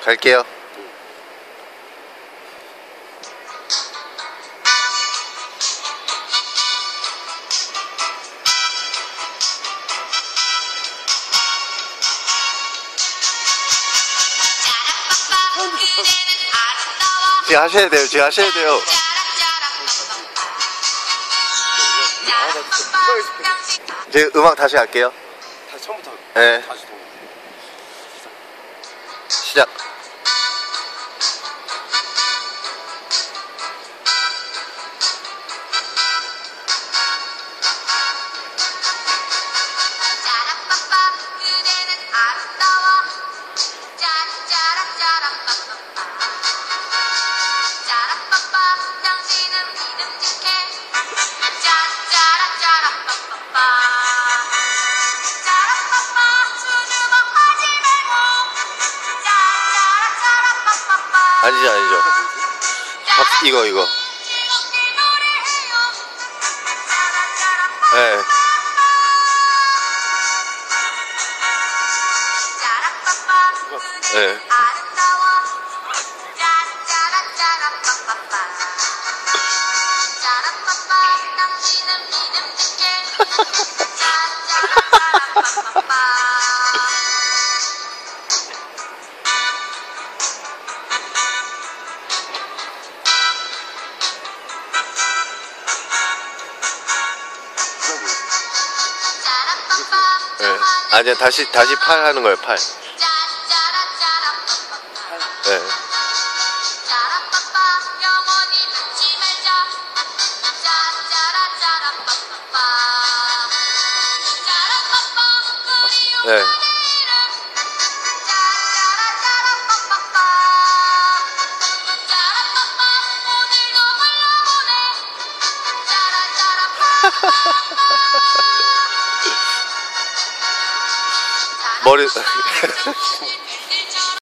갈게요. 지금 하셔야 돼요. 지금 하셔야 돼요. 이제 음악 다시 할게요. 다시 처음부터. 네. 다시 동. 시작. 아니죠, 아니죠. 이거. 네. 네. 네. 아니야, 다시 팔 하는 거예요, 팔. 네. 네. 머리